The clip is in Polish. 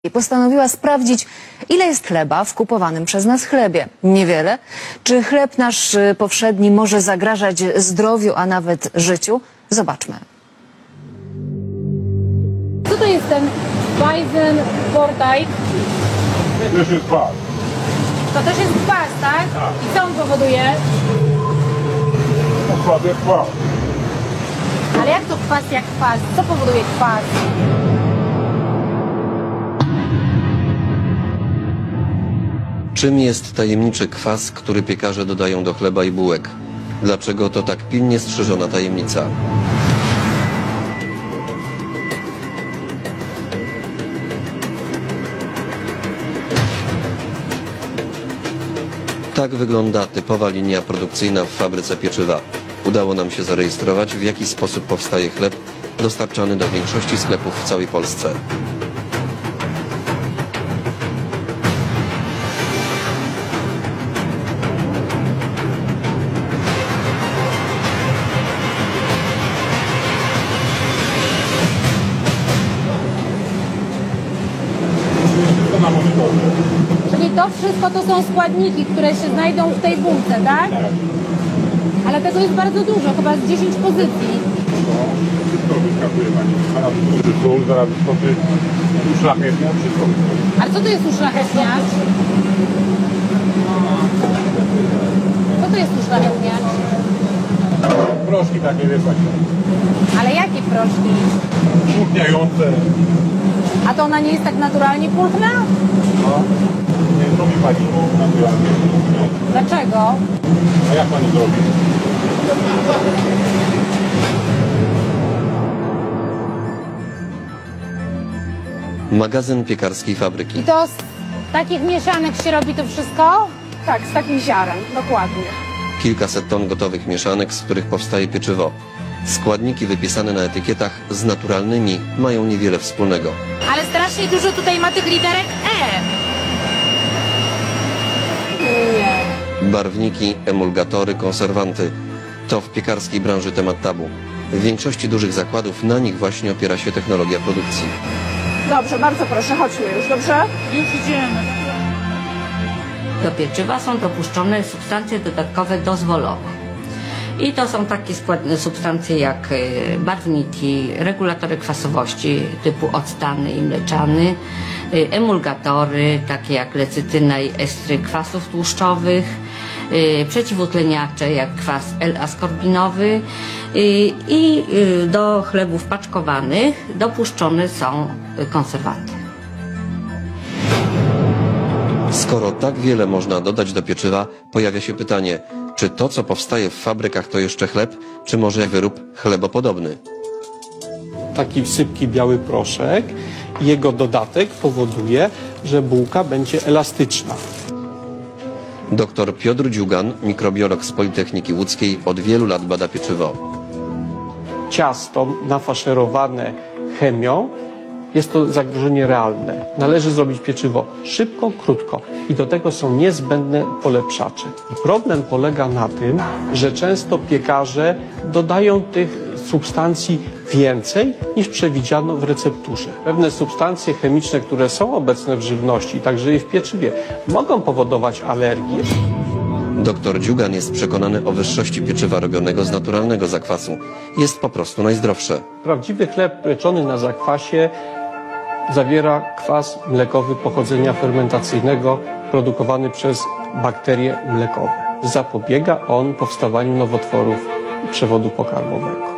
I postanowiła sprawdzić, ile jest chleba w kupowanym przez nas chlebie. Niewiele. Czy chleb nasz powszedni może zagrażać zdrowiu, a nawet życiu? Zobaczmy. Co to jest ten Weizenvorteig? To jest kwas. To też jest kwas, tak? I co on powoduje? Kwas jak kwas. Ale jak to kwas jak kwas? Co powoduje kwas? Czym jest tajemniczy kwas, który piekarze dodają do chleba i bułek? Dlaczego to tak pilnie strzeżona tajemnica? Tak wygląda typowa linia produkcyjna w fabryce pieczywa. Udało nam się zarejestrować, w jaki sposób powstaje chleb dostarczany do większości sklepów w całej Polsce. Czyli to wszystko to są składniki, które się znajdą w tej bułce, tak? Ale tego jest bardzo dużo, chyba z 10 pozycji. Wszystko wyskakuje pani. Zaraz wyskoczy sól, zaraz wyskoczy uszlachetnia, wszystko wyskoczy. A co to jest uszlachetniacz? Co to jest uszlachetniacz? Proszki takie, wie pani. Ale jakie proszki? Pulchniające. A to ona nie jest tak naturalnie pulchna? No. Nie zrobi pani naturalnie. Dlaczego? A jak pani zrobi? Magazyn piekarskiej fabryki. I to z takich mieszanek się robi to wszystko? Tak, z takim ziarem, dokładnie. Kilkaset ton gotowych mieszanek, z których powstaje pieczywo. Składniki wypisane na etykietach z naturalnymi mają niewiele wspólnego. Ale strasznie dużo tutaj ma tych literek E. Nie. Barwniki, emulgatory, konserwanty. To w piekarskiej branży temat tabu. W większości dużych zakładów na nich właśnie opiera się technologia produkcji. Dobrze, bardzo proszę, chodźmy już, dobrze? Już idziemy. Do pieczywa są dopuszczone substancje dodatkowe dozwolone. I to są takie substancje jak barwniki, regulatory kwasowości typu octany i mleczany, emulgatory takie jak lecytyna i estry kwasów tłuszczowych, przeciwutleniacze jak kwas L-askorbinowy i do chlebów paczkowanych dopuszczone są konserwanty. Skoro tak wiele można dodać do pieczywa, pojawia się pytanie, czy to, co powstaje w fabrykach, to jeszcze chleb, czy może wyrób chlebopodobny? Taki sypki biały proszek i jego dodatek powoduje, że bułka będzie elastyczna. Dr Piotr Dziugan, mikrobiolog z Politechniki Łódzkiej, od wielu lat bada pieczywo. Ciasto nafaszerowane chemią jest to zagrożenie realne. Należy zrobić pieczywo szybko, krótko i do tego są niezbędne polepszacze. I problem polega na tym, że często piekarze dodają tych substancji więcej niż przewidziano w recepturze. Pewne substancje chemiczne, które są obecne w żywności, także i w pieczywie, mogą powodować alergię. Dr Dziugan jest przekonany o wyższości pieczywa robionego z naturalnego zakwasu. Jest po prostu najzdrowsze. Prawdziwy chleb pieczony na zakwasie zawiera kwas mlekowy pochodzenia fermentacyjnego produkowany przez bakterie mlekowe. Zapobiega on powstawaniu nowotworów przewodu pokarmowego.